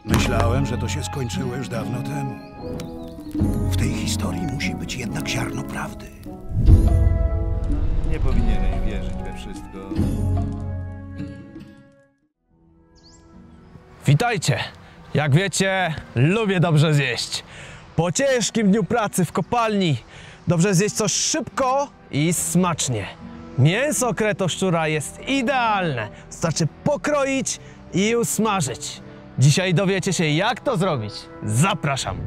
Myślałem, że to się skończyło już dawno temu. W tej historii musi być jednak ziarno prawdy. Nie powinieneś wierzyć we wszystko. Witajcie! Jak wiecie, lubię dobrze zjeść. Po ciężkim dniu pracy w kopalni dobrze zjeść coś szybko i smacznie. Mięso kretoszczura jest idealne. Wystarczy pokroić i usmażyć. Dzisiaj dowiecie się, jak to zrobić. Zapraszam!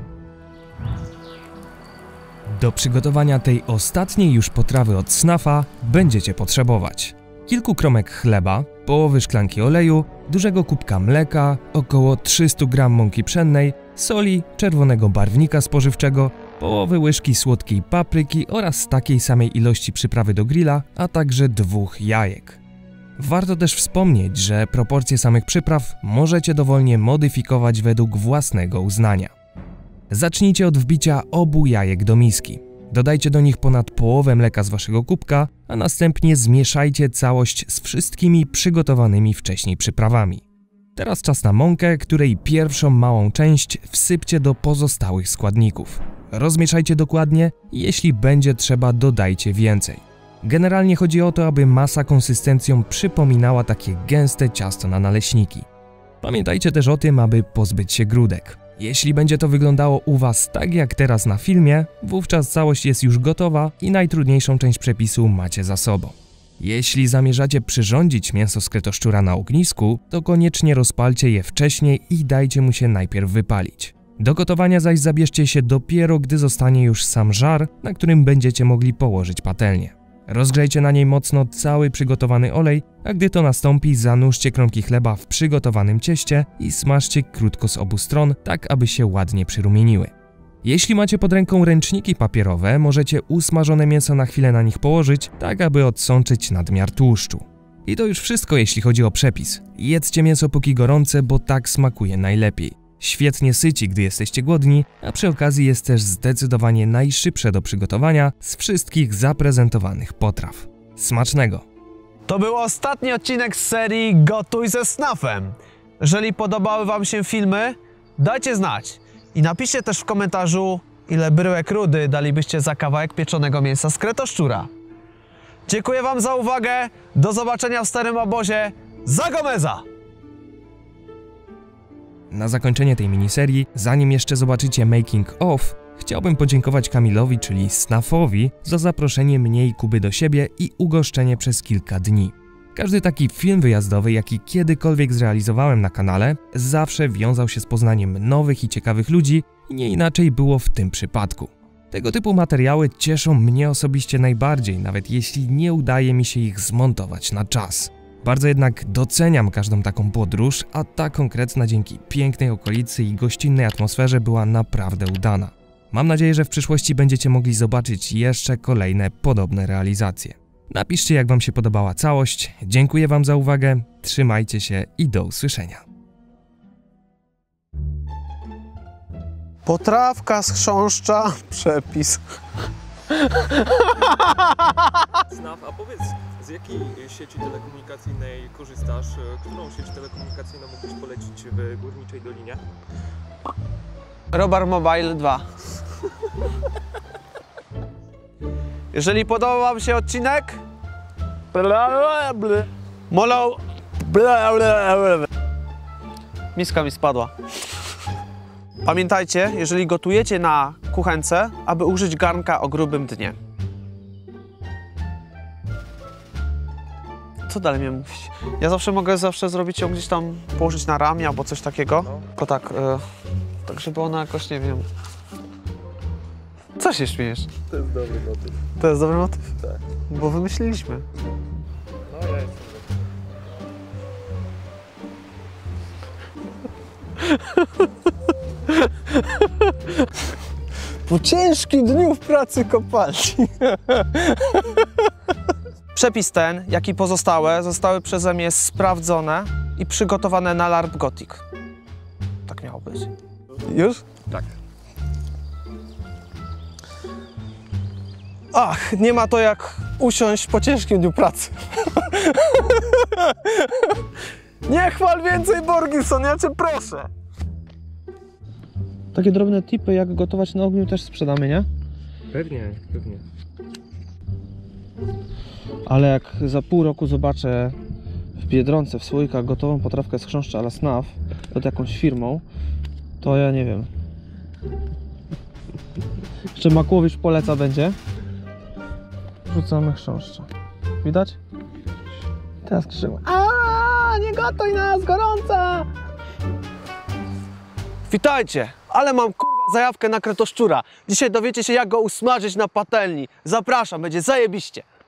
Do przygotowania tej ostatniej już potrawy od snafa będziecie potrzebować kilku kromek chleba, połowy szklanki oleju, dużego kubka mleka, około 300 g mąki pszennej, soli, czerwonego barwnika spożywczego, połowy łyżki słodkiej papryki oraz takiej samej ilości przyprawy do grilla, a także 2 jajek. Warto też wspomnieć, że proporcje samych przypraw możecie dowolnie modyfikować według własnego uznania. Zacznijcie od wbicia obu jajek do miski. Dodajcie do nich ponad połowę mleka z waszego kubka, a następnie zmieszajcie całość z wszystkimi przygotowanymi wcześniej przyprawami. Teraz czas na mąkę, której pierwszą małą część wsypcie do pozostałych składników. Rozmieszajcie dokładnie i jeśli będzie trzeba, dodajcie więcej. Generalnie chodzi o to, aby masa konsystencją przypominała takie gęste ciasto na naleśniki. Pamiętajcie też o tym, aby pozbyć się grudek. Jeśli będzie to wyglądało u was tak jak teraz na filmie, wówczas całość jest już gotowa i najtrudniejszą część przepisu macie za sobą. Jeśli zamierzacie przyrządzić mięso z kretoszczura na ognisku, to koniecznie rozpalcie je wcześniej i dajcie mu się najpierw wypalić. Do gotowania zaś zabierzcie się dopiero, gdy zostanie już sam żar, na którym będziecie mogli położyć patelnię. Rozgrzejcie na niej mocno cały przygotowany olej, a gdy to nastąpi, zanurzcie kromki chleba w przygotowanym cieście i smażcie krótko z obu stron, tak aby się ładnie przyrumieniły. Jeśli macie pod ręką ręczniki papierowe, możecie usmażone mięso na chwilę na nich położyć, tak aby odsączyć nadmiar tłuszczu. I to już wszystko, jeśli chodzi o przepis. Jedzcie mięso póki gorące, bo tak smakuje najlepiej. Świetnie syci, gdy jesteście głodni, a przy okazji jest też zdecydowanie najszybsze do przygotowania z wszystkich zaprezentowanych potraw. Smacznego! To był ostatni odcinek z serii Gotuj ze Snafem. Jeżeli podobały wam się filmy, dajcie znać. I napiszcie też w komentarzu, ile bryłek rudy dalibyście za kawałek pieczonego mięsa z kretoszczura. Dziękuję wam za uwagę. Do zobaczenia w Starym Obozie. Za Gomeza! Na zakończenie tej miniserii, zanim jeszcze zobaczycie making of, chciałbym podziękować Kamilowi, czyli Snafowi, za zaproszenie mnie i Kuby do siebie i ugoszczenie przez kilka dni. Każdy taki film wyjazdowy, jaki kiedykolwiek zrealizowałem na kanale, zawsze wiązał się z poznaniem nowych i ciekawych ludzi i nie inaczej było w tym przypadku. Tego typu materiały cieszą mnie osobiście najbardziej, nawet jeśli nie udaje mi się ich zmontować na czas. Bardzo jednak doceniam każdą taką podróż, a ta konkretna dzięki pięknej okolicy i gościnnej atmosferze była naprawdę udana. Mam nadzieję, że w przyszłości będziecie mogli zobaczyć jeszcze kolejne podobne realizacje. Napiszcie, jak wam się podobała całość. Dziękuję wam za uwagę, trzymajcie się i do usłyszenia. Potrawka z chrząszcza, przepis. Snaf, a powiedz, z jakiej sieci telekomunikacyjnej korzystasz? Którą sieć telekomunikacyjną mógłbyś polecić w Górniczej Dolinie? Robar Mobile 2. Jeżeli podobał wam się odcinek, molał... Miska mi spadła. Pamiętajcie, jeżeli gotujecie na kuchence, aby użyć garnka o grubym dnie. Co dalej miałem mówić? Ja mogę zrobić ją gdzieś tam, położyć na ramię albo coś takiego. Tylko tak, tak żeby ona jakoś, nie wiem... Co się śmiejesz? To jest dobry motyw. To jest dobry motyw? Tak. Bo wymyśliliśmy. No ja jestem. Po ciężkim dniu w pracy kopalni. Przepis ten, jak i pozostałe, zostały przeze mnie sprawdzone i przygotowane na LARP Gothic. Tak miało być. Już? Tak. Ach, nie ma to jak usiąść po ciężkim dniu pracy. Nie chwal więcej, Borgilson, ja cię proszę. Takie drobne tipy, jak gotować na ogniu, też sprzedamy, nie? Pewnie, pewnie. Ale jak za pół roku zobaczę w Biedronce, w słoikach gotową potrawkę z chrząszcza ala SNAF pod jakąś firmą, to ja nie wiem. Jeszcze Makłowicz poleca będzie. Rzucamy chrząszcza. Widać? Teraz krzyczymy. A, nie gotuj nas, gorąca! Witajcie! Ale mam kurwa zajawkę na kretoszczura. Dzisiaj dowiecie się, jak go usmażyć na patelni. Zapraszam, będzie zajebiście.